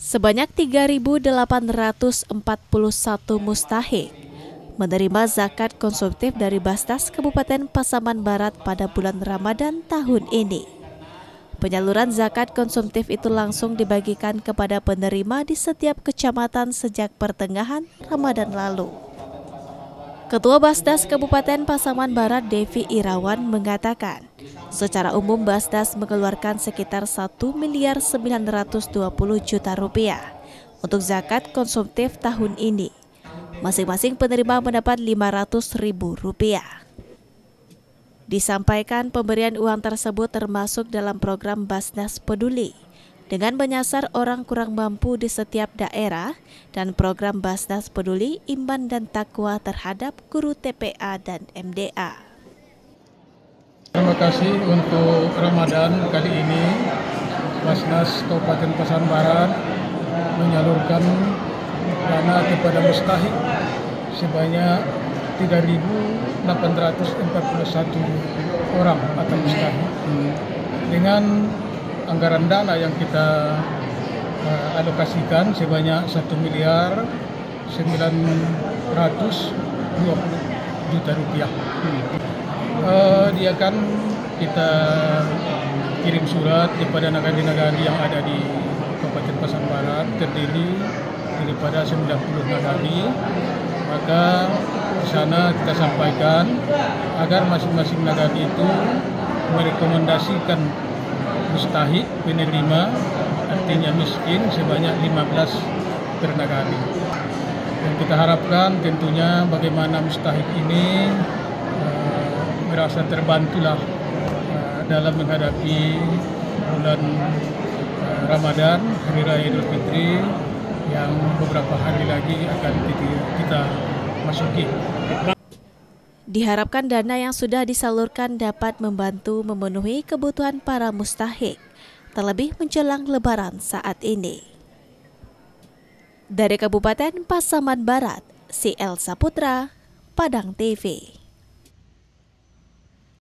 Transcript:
Sebanyak 3.841 mustahik menerima zakat konsumtif dari Basnas Kabupaten Pasaman Barat pada bulan Ramadan tahun ini. Penyaluran zakat konsumtif itu langsung dibagikan kepada penerima di setiap kecamatan sejak pertengahan Ramadan lalu. Ketua Basnas Kabupaten Pasaman Barat Devi Irawan mengatakan, secara umum Basnas mengeluarkan sekitar 1.920 juta rupiah untuk zakat konsumtif tahun ini. Masing-masing penerima mendapat 500.000 rupiah. Disampaikan pemberian uang tersebut termasuk dalam program Basnas Peduli dengan menyasar orang kurang mampu di setiap daerah dan program Basnas Peduli Iman dan Takwa terhadap guru TPA dan MDA. Terima kasih untuk Ramadan kali ini Basnas Kabupaten Pasaman Barat menyalurkan dana kepada mustahik sebanyak 3.841 orang atau mustahik dengan anggaran dana yang kita alokasikan sebanyak 1.920 juta rupiah. Dia kan kita kirim surat kepada nagari-nagari yang ada di Kabupaten Pasaman Barat, terdiri daripada 90 nagari. Maka di sana kita sampaikan agar masing-masing nagari itu merekomendasikan mustahik penerima, artinya miskin, sebanyak 15 per nagari. Dan kita harapkan tentunya bagaimana mustahik ini merasa terbantulah dalam menghadapi bulan Ramadan, Hari Raya Idul Fitri yang beberapa hari lagi akan kita masuki. Diharapkan dana yang sudah disalurkan dapat membantu memenuhi kebutuhan para mustahik, terlebih menjelang Lebaran saat ini. Dari Kabupaten Pasaman Barat, CL Saputra, Padang TV.